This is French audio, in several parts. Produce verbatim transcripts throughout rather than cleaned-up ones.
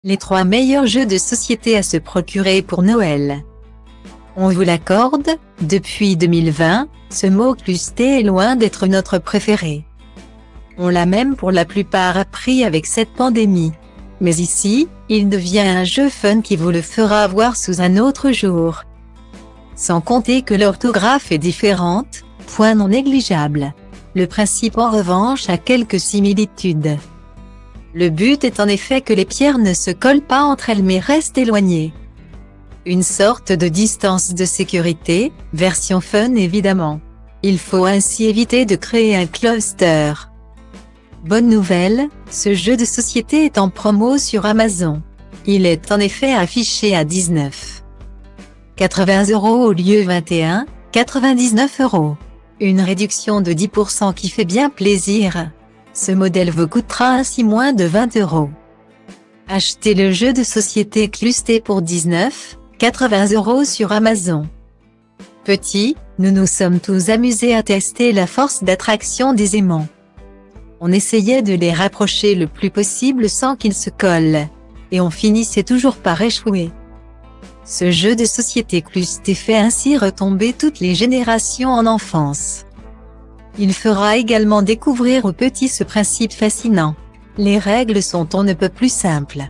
Les trois meilleurs jeux de société à se procurer pour Noël. On vous l'accorde, depuis deux mille vingt, ce mot clusté est loin d'être notre préféré. On l'a même pour la plupart appris avec cette pandémie. Mais ici, il devient un jeu fun qui vous le fera voir sous un autre jour. Sans compter que l'orthographe est différente, point non négligeable. Le principe en revanche a quelques similitudes. Le but est en effet que les pierres ne se collent pas entre elles mais restent éloignées. Une sorte de distance de sécurité, version fun évidemment. Il faut ainsi éviter de créer un cluster. Bonne nouvelle, ce jeu de société est en promo sur Amazon. Il est en effet affiché à dix-neuf virgule quatre-vingts euros au lieu vingt et un virgule quatre-vingt-dix-neuf euros. Une réduction de dix pour cent qui fait bien plaisir. Ce modèle vous coûtera ainsi moins de vingt euros. Achetez le jeu de société clusté pour dix-neuf virgule quatre-vingts euros sur Amazon. Petit, nous nous sommes tous amusés à tester la force d'attraction des aimants. On essayait de les rapprocher le plus possible sans qu'ils se collent. Et on finissait toujours par échouer. Ce jeu de société clusté fait ainsi retomber toutes les générations en enfance. Il fera également découvrir aux petits ce principe fascinant. Les règles sont on ne peut plus simples.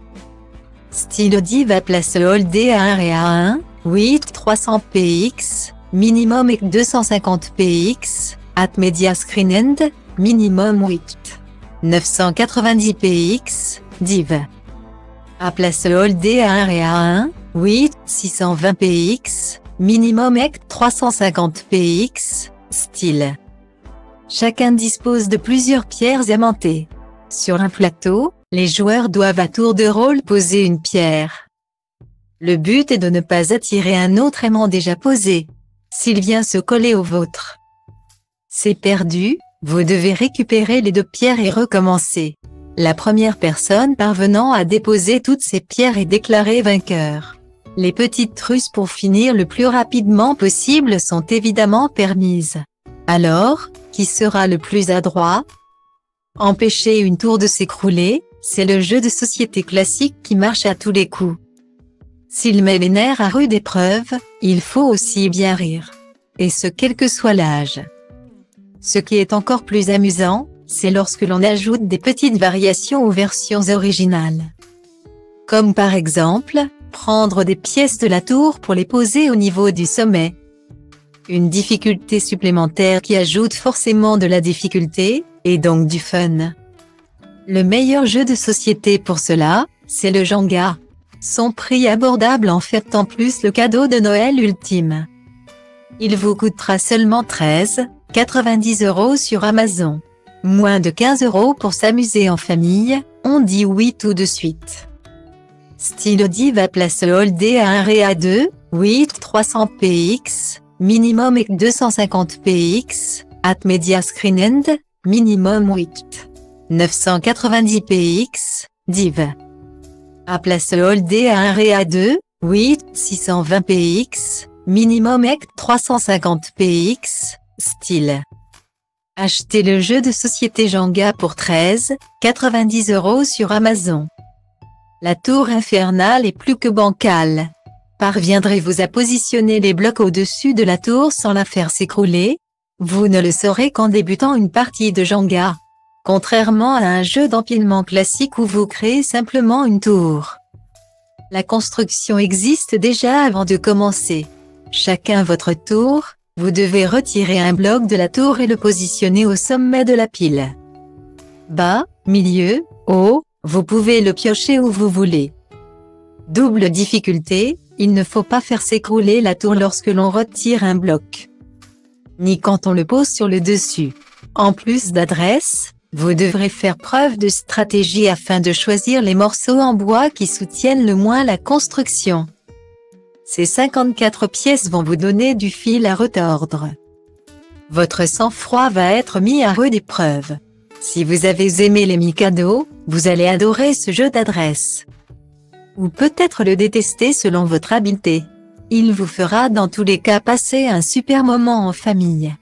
Style Diva place holdé à un et à un, huit trois cents P X, minimum et deux cent cinquante P X, at media screen end, minimum huit neuf cent quatre-vingt-dix P X, div. À place holdé à un et à un, huit six cent vingt P X, minimum et trois cent cinquante P X, style. Chacun dispose de plusieurs pierres aimantées. Sur un plateau, les joueurs doivent à tour de rôle poser une pierre. Le but est de ne pas attirer un autre aimant déjà posé, s'il vient se coller au vôtre. C'est perdu, vous devez récupérer les deux pierres et recommencer. La première personne parvenant à déposer toutes ces pierres est déclarée vainqueur. Les petites truces pour finir le plus rapidement possible sont évidemment permises. Alors, qui sera le plus adroit? Empêcher une tour de s'écrouler, c'est le jeu de société classique qui marche à tous les coups. S'il met les nerfs à rude épreuve, il faut aussi bien rire. Et ce quel que soit l'âge. Ce qui est encore plus amusant, c'est lorsque l'on ajoute des petites variations aux versions originales. Comme par exemple, prendre des pièces de la tour pour les poser au niveau du sommet. Une difficulté supplémentaire qui ajoute forcément de la difficulté, et donc du fun. Le meilleur jeu de société pour cela, c'est le Jenga. Son prix abordable en fait en plus le cadeau de Noël ultime. Il vous coûtera seulement treize virgule quatre-vingt-dix euros sur Amazon. Moins de quinze euros pour s'amuser en famille, on dit oui tout de suite. Style Diva place holdé à un et à deux, huit trois cents P X, minimum et deux cent cinquante P X, at media screen end, minimum huit neuf cent quatre-vingt-dix P X, div. À place holdé à un et à deux, huit six cent vingt P X, minimum et trois cent cinquante P X, style. Achetez le jeu de société Jenga pour treize virgule quatre-vingt-dix euros sur Amazon. La tour infernale est plus que bancale. Parviendrez-vous à positionner les blocs au-dessus de la tour sans la faire s'écrouler? Vous ne le saurez qu'en débutant une partie de Jenga. Contrairement à un jeu d'empilement classique où vous créez simplement une tour. La construction existe déjà avant de commencer. Chacun votre tour, vous devez retirer un bloc de la tour et le positionner au sommet de la pile. Bas, milieu, haut, vous pouvez le piocher où vous voulez. Double difficulté, il ne faut pas faire s'écrouler la tour lorsque l'on retire un bloc. Ni quand on le pose sur le dessus. En plus d'adresse, vous devrez faire preuve de stratégie afin de choisir les morceaux en bois qui soutiennent le moins la construction. Ces cinquante-quatre pièces vont vous donner du fil à retordre. Votre sang-froid va être mis à rude épreuve. Si vous avez aimé les Mikado, vous allez adorer ce jeu d'adresse. Ou peut-être le détester selon votre habileté. Il vous fera dans tous les cas passer un super moment en famille.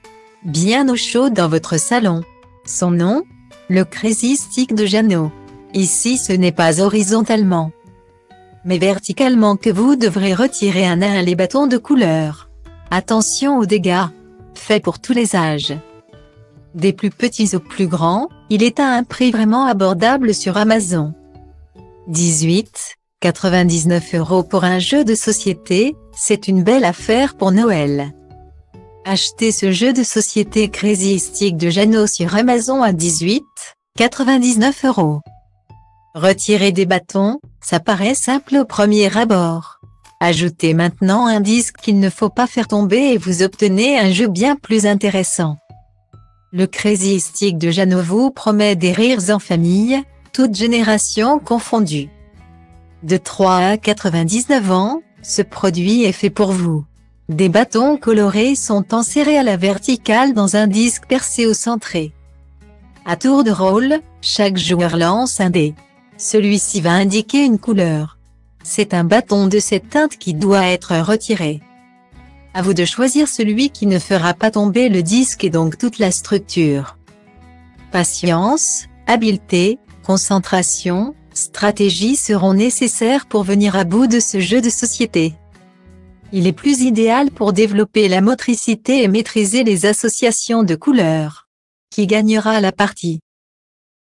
Bien au chaud dans votre salon. Son nom? Le Crazy Stick de Jeannot. Ici ce n'est pas horizontalement, mais verticalement que vous devrez retirer un à un les bâtons de couleur. Attention aux dégâts. Fait pour tous les âges. Des plus petits aux plus grands, il est à un prix vraiment abordable sur Amazon. dix-huit quatre-vingt-dix-neuf euros pour un jeu de société, c'est une belle affaire pour Noël. Achetez ce jeu de société Crazy Stick de Jeannot sur Amazon à dix-huit quatre-vingt-dix-neuf euros. Retirer des bâtons, ça paraît simple au premier abord. Ajoutez maintenant un disque qu'il ne faut pas faire tomber et vous obtenez un jeu bien plus intéressant. Le Crazy Stick de Jeannot vous promet des rires en famille, toutes générations confondues. De trois à quatre-vingt-dix-neuf ans, ce produit est fait pour vous. Des bâtons colorés sont enserrés à la verticale dans un disque percé au centré. À tour de rôle, chaque joueur lance un dé. Celui-ci va indiquer une couleur. C'est un bâton de cette teinte qui doit être retiré. À vous de choisir celui qui ne fera pas tomber le disque et donc toute la structure. Patience, habileté, concentration, stratégie seront nécessaires pour venir à bout de ce jeu de société. Il est plus idéal pour développer la motricité et maîtriser les associations de couleurs. Qui gagnera la partie?